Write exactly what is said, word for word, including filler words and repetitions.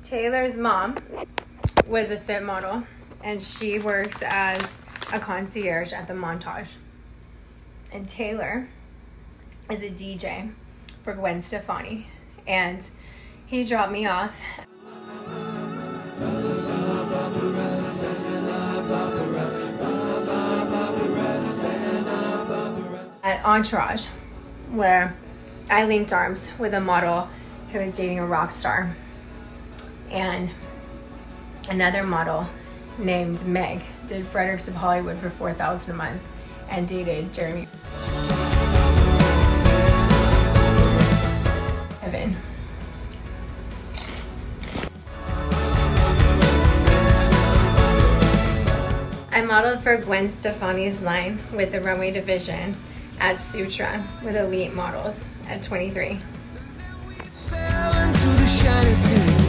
Taylor's mom was a fit model, and she works as a concierge at the Montage. And Taylor is a D J for Gwen Stefani, and he dropped me off at Entourage, where I linked arms with a model who was dating a rock star, and another model named Meg did Fredericks of Hollywood for four thousand dollars a month and dated Jeremy Evan. I modeled for Gwen Stefani's line with the runway division at Sutra with elite models at twenty-three. Fell into the shiny sea.